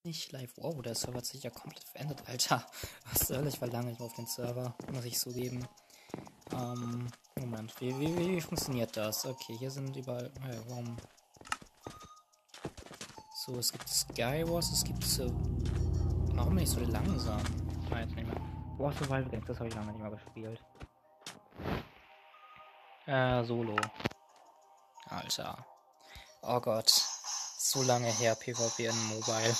Nicht live. Wow, der Server hat sich ja komplett verändert, Alter. Was soll ich war lange nicht mehr auf den Server, muss ich zugeben. Moment, wie funktioniert das? Okay, hier sind überall. Warum? So, es gibt Skywars, es gibt so. Warum bin ich so langsam? Jetzt nicht mehr. War Survival Games, das habe ich lange nicht mehr gespielt. Solo. Alter. Oh Gott. So lange her, PvP in Mobile.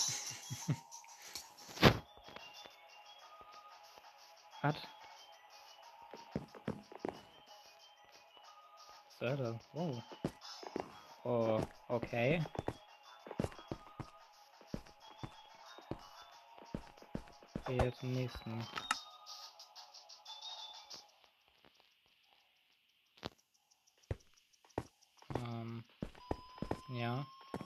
Hat. Server. Wow. Oh, okay. Okay, zum nächsten. Ja.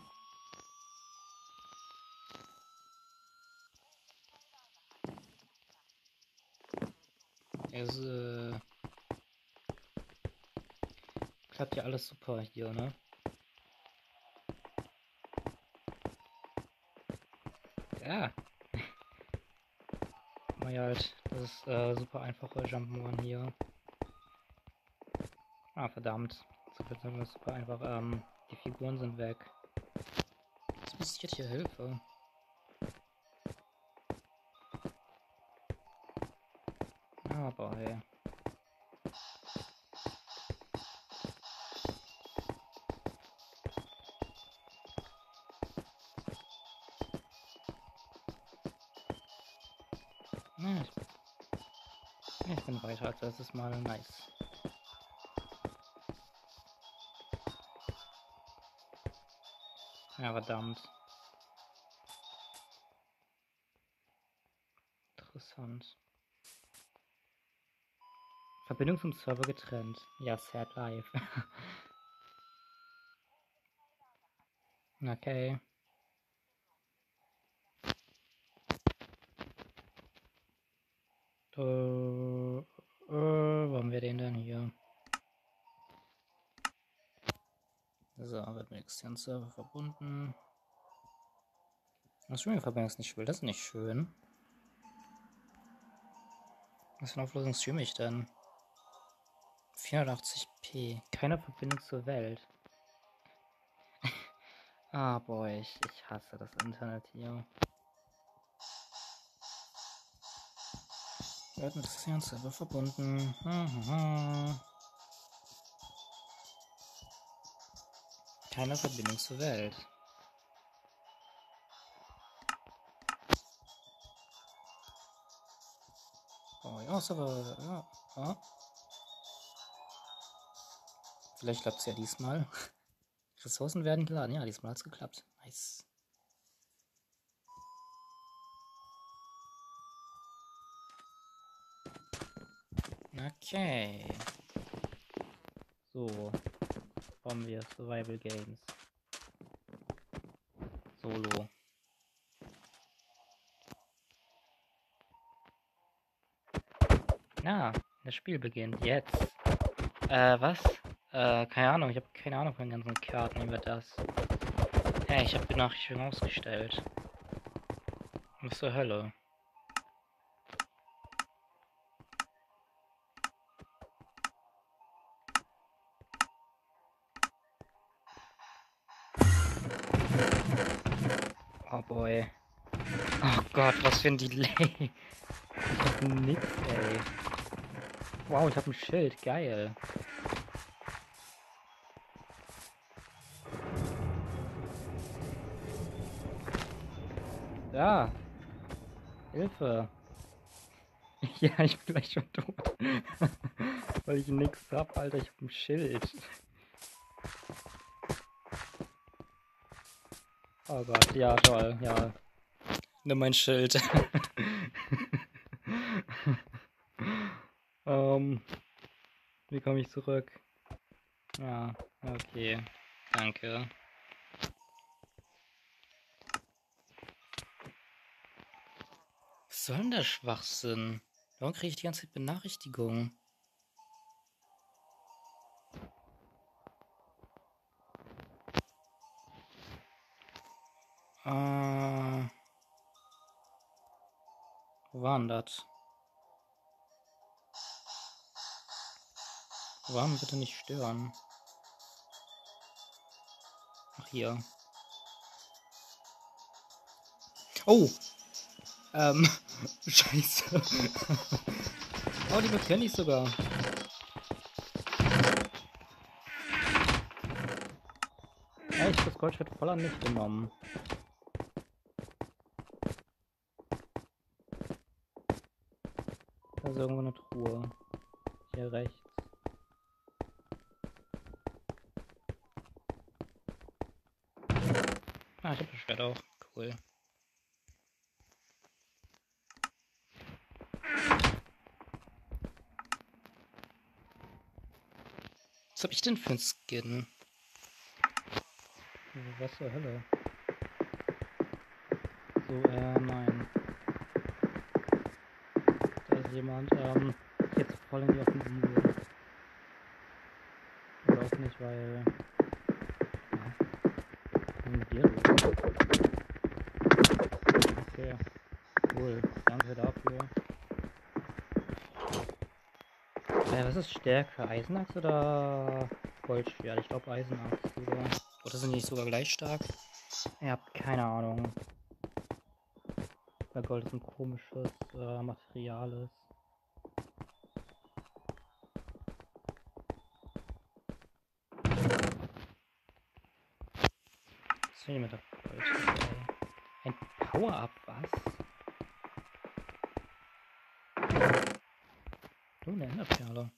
Es klappt ja alles super hier, ne? Ja. Ja, halt, das ist super einfache Jump'n'Run hier. Ah, verdammt. Das ist super einfach. Die Figuren sind weg. Was passiert hier? Hilfe. Aber hey. Ich bin weiter als letztes Mal. Nice. Ja, verdammt. Interessant. Verbindung zum Server getrennt. Ja, sad live. Okay. Wo haben wir den denn hier? So, wird mit externen Server verbunden. Das Streaming-Verbindung ist nicht schön. Das ist nicht schön. Was für eine Auflösung streame ich denn? 480p. Keine Verbindung zur Welt. Ah, boy, ich hasse das Internet hier. Wird mit externen Server verbunden. Keine Verbindung zur Welt. Oh ja, Server. Ja. Vielleicht klappt es ja diesmal. Ressourcen werden geladen. Ja, diesmal hat es geklappt. Nice. Okay. So. Kommen wir. Survival Games. Solo. Ja, das Spiel beginnt jetzt. Was? Keine Ahnung. Ich habe keine Ahnung von den ganzen Karten. Wie wird das? Hey, ich habe Benachrichtigungen ausgestellt. Was zur Hölle? Oh boy. Oh Gott, was für ein Delay. Ich hab nix, ey. Wow, ich hab ein Schild. Geil. Ja. Hilfe. Ja, ich bin gleich schon tot. Weil ich nix hab, Alter. Ich hab ein Schild. Oh Gott, ja, toll. Ja. Nimm mein Schild. Wie komme ich zurück? Ja, okay. Danke. Was soll denn der Schwachsinn? Warum kriege ich die ganze Zeit Benachrichtigungen? Wo war denn das? Warum bitte nicht stören? Ach, hier. Oh! Scheiße. Oh, die kenne ich sogar. Echt, das Goldschwert voll an mich genommen. Da ist irgendwo eine Truhe. Hier rechts. Ah, ich hab das Schwert auch. Cool. Was hab ich denn für ein Skin? Was zur Hölle? So, nein. Da ist jemand, jetzt voll in die Offensive. Oder auch nicht, weil... Was ist mit dir los? Okay. Cool. Danke dafür. Was ist stärker? Eisenachs oder Goldschwert? Ich glaube Eisenachs sogar. Oder sind die nicht sogar gleich stark? Ich hab keine Ahnung. Weil Gold ist ein komisches Material ist. Was ist denn mit der Gold? Ein Power-Up, was? Oh, eine Enderperle.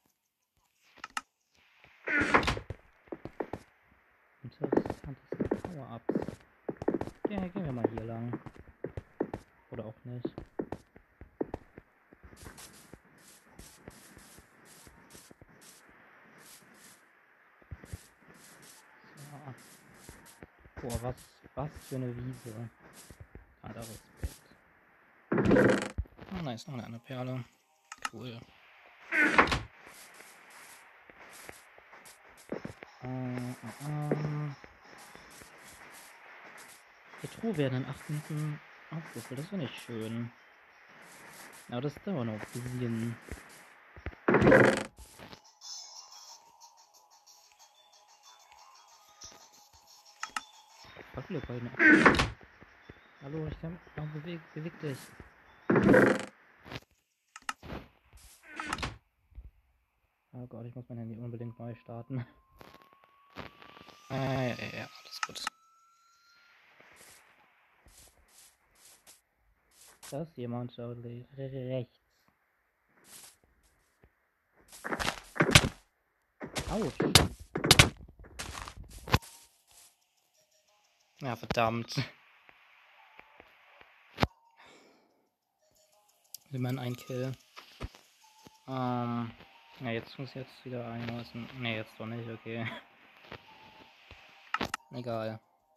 Interessante Power-Ups. Ja, gehen wir mal hier lang. Oder auch nicht. So. Boah, was für eine Wiese. Alter Respekt. Oh, nice, noch eine Perle. Cool. Die Truhe werden in 8 Minuten aufgerufen. Das finde ich schön. Aber das dauert noch ein bisschen. Fuck, ihr beiden. Hallo, ich kann. Beweg dich. Oh Gott, ich muss mein Handy unbedingt neu starten. Ja, alles gut. Da ist jemand da rechts. Autsch. Ja, verdammt. Will man einen Kill. Ja, jetzt muss ich jetzt wieder einlassen. Ne, jetzt doch nicht, okay. Egal.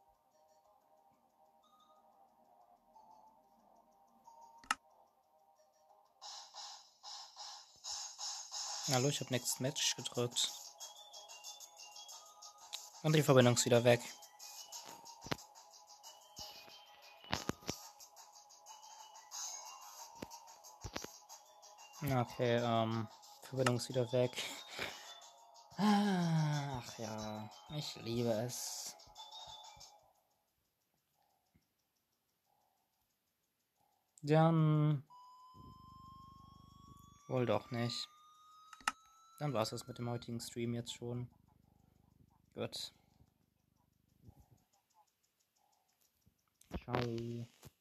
Hallo, ich habe Next Match gedrückt. Und die Verbindung ist wieder weg. Okay, Verbindung ist wieder weg. Ach ja, ich liebe es. Dann wohl doch nicht. Dann war es das mit dem heutigen Stream jetzt schon. Gut. Ciao.